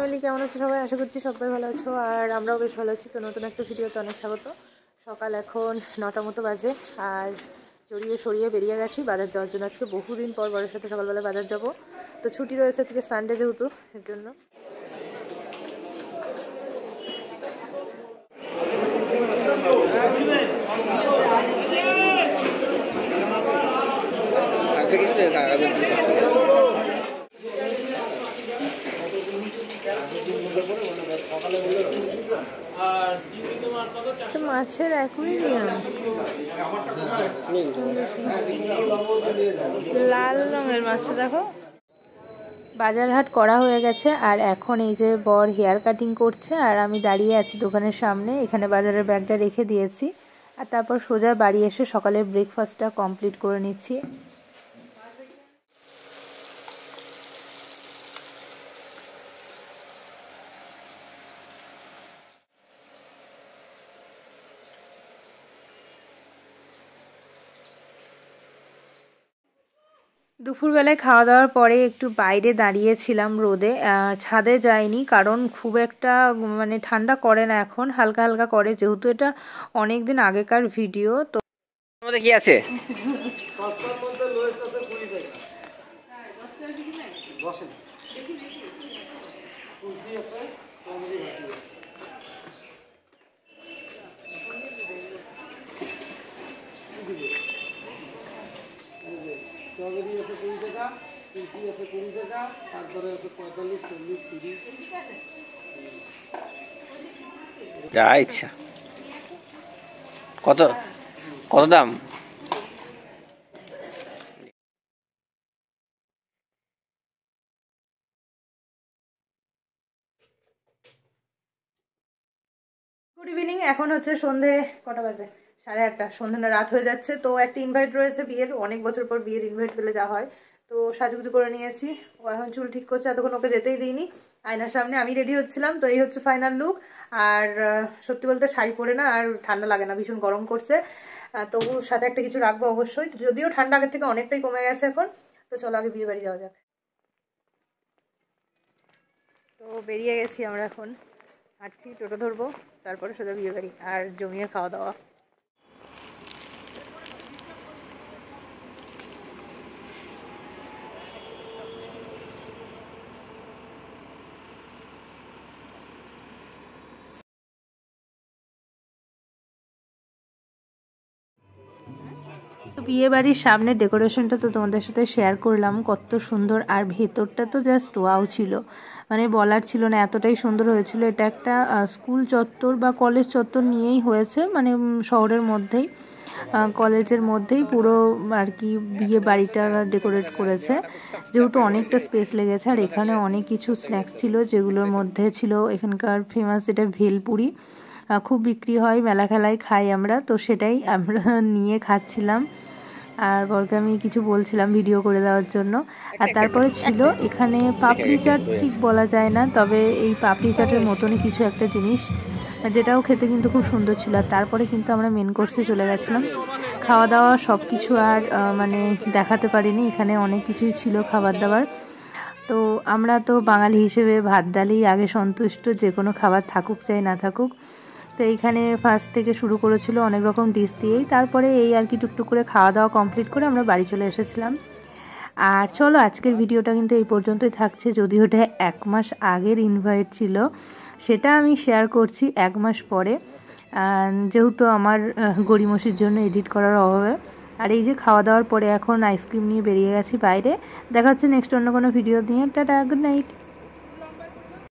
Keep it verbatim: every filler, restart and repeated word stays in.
Family, কেমন আছো সবাই? আশা করছি সবাই ভালো আছো, আর আমরাও বেশ ভালো আছি। তো নতুন একটা ভিডিওতে অনেক স্বাগত। সকাল এখন নটা মতো বাজে, আর জড়িয়ে সরিয়ে বেরিয়ে গেছি বাজার যাওয়ার জন্য। আজকে বহুদিন পর বড়ের সাথে সকালবেলা বাজার যাব। তো ছুটি রয়েছে আজকে, সানডে যেহেতু, এর জন্য। মাছের অ্যাকুয়ারিয়াম, লাল রঙের মাছটা দেখো। বাজার হাট করা হয়ে গেছে, আর এখন এই যে বর হেয়ার কাটিং করছে, আর আমি দাঁড়িয়ে আছি দোকানের সামনে। এখানে বাজারের ব্যাগটা রেখে দিয়েছি, আর তারপর সোজা বাড়ি এসে সকালের ব্রেকফাস্টটা কমপ্লিট করে নিচ্ছি। দুপুরবেলায় খাওয়া দাওয়ার পরে একটু বাইরে দাঁড়িয়েছিলাম রোদে, ছাদে যাইনি কারণ খুব একটা মানে ঠান্ডা করে না এখন, হালকা হালকা করে, যেহেতু এটা অনেক দিন আগেকার ভিডিও। তো আমাদের কি আছে স্ট্রবেরি আছে কুড়ি টাকা, কুলফি আছে কুড়ি টাকা, তারপরে আছে পঁয়তাল্লিশ, চল্লিশ, তিরিশ। যা ইচ্ছা। কত কত দাম? Good evening. এখন হচ্ছে সন্ধে কটা বাজে? সাড়ে আটটা। সন্ধ্যে না রাত হয়ে যাচ্ছে। তো একটা ইনভাইট রয়েছে বিয়ের, অনেক বছর পর বিয়ের ইনভাইট পেলে যা হয়। তো সাজুগুজু করে নিয়েছি। ও এখন চুল ঠিক করছে, এতক্ষণ ওকে যেতেই দিইনি। আয়নার সামনে আমি রেডি হচ্ছিলাম। তো এই হচ্ছে ফাইনাল লুক। আর সত্যি বলতে শাড়ি পরে না আর ঠান্ডা লাগে না, ভীষণ গরম করছে। তবু সাথে একটা কিছু রাখবো অবশ্যই, যদিও ঠান্ডা আগের থেকে অনেকটাই কমে গেছে এখন। তো চলো আগে বিয়ে বাড়ি যাওয়া যাক। তো বেরিয়ে গেছি আমরা, এখন হাঁটছি, টোটো ধরবো, তারপরে সোজা বিয়ে বাড়ি আর জমিয়ে খাওয়া দাওয়া। তো বিয়ে বাড়ির সামনে ডেকোরেশনটা তো তোমাদের সাথে শেয়ার করলাম, কত সুন্দর। আর ভেতরটা তো জাস্ট ওয়াও ছিল, মানে বলার ছিল না, এতটাই সুন্দর হয়েছিল। এটা একটা স্কুল চত্বর বা কলেজ চত্বর নিয়েই হয়েছে, মানে শহরের মধ্যেই, কলেজের মধ্যেই পুরো আর কি বিয়ে বাড়িটা ডেকোরেট করেছে, যেহেতু অনেকটা স্পেস লেগেছে। আর এখানে অনেক কিছু স্ন্যাক্স ছিল, যেগুলোর মধ্যে ছিল এখানকার ফেমাস যেটা ভেলপুরি, খুব বিক্রি হয়, মেলা খেলায় খাই আমরা। তো সেটাই আমরা নিয়ে খাচ্ছিলাম, আর বরকে আমি কিছু বলছিলাম ভিডিও করে দেওয়ার জন্য। আর তারপরে ছিল এখানে পাপড়ি চাট, ঠিক বলা যায় না, তবে এই পাপড়ি চাটের মতনই কিছু একটা জিনিস, যেটাও খেতে কিন্তু খুব সুন্দর ছিল। আর তারপরে কিন্তু আমরা মেন কোর্সে চলে গেছিলাম। খাওয়া দাওয়া সব কিছু আর মানে দেখাতে পারিনি, এখানে অনেক কিছুই ছিল খাবার দাবার। তো আমরা তো বাঙালি হিসেবে ভাত ডালেই আগে সন্তুষ্ট, যে কোনো খাবার থাকুক চাই না থাকুক। তো এইখানে ফার্স্ট থেকে শুরু করেছিল অনেক রকম ডিশ দিয়েই, তারপরে এই আর কি টুকটুক করে খাওয়া দাওয়া কমপ্লিট করে আমরা বাড়ি চলে এসেছিলাম। আর চলো আজকের ভিডিওটা কিন্তু এই পর্যন্তই থাকছে, যদিও ওটা এক মাস আগের ইনভাইট ছিল, সেটা আমি শেয়ার করছি এক মাস পরে, যেহেতু আমার গড়িমসির জন্য এডিট করার অভাবে। আর এই যে খাওয়া দাওয়ার পরে এখন আইসক্রিম নিয়ে বেরিয়ে গেছি বাইরে। দেখা হচ্ছে নেক্সট অন্য কোনো ভিডিও নিয়ে। Tata, good night.